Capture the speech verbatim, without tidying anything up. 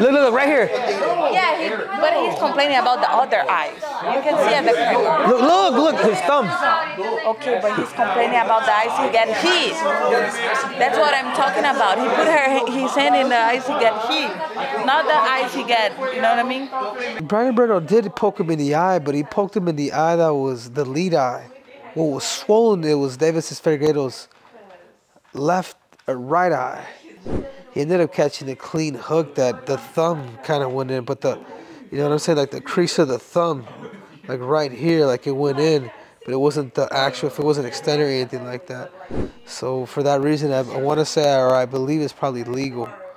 Look, look, look, right here. Yeah, he, but he's complaining about the other eyes. You can see at the camera. Look, look, look, his thumb. Okay, but he's complaining about the eyes he get hit. That's what I'm talking about. He put her, his hand in the eyes he get hit, not the eyes he get. You know what I mean? Brian Moreno did poke him in the eye, but he poked him in the eye that was the lead eye. What was swollen, it was Deiveson Figueiredo's left or right eye. He ended up catching a clean hook that the thumb kind of went in, but the, you know what I'm saying, like the crease of the thumb, like right here, like it went in, but it wasn't the actual, if it wasn't extended or anything like that. So for that reason, I, I want to say, or I believe it's probably legal.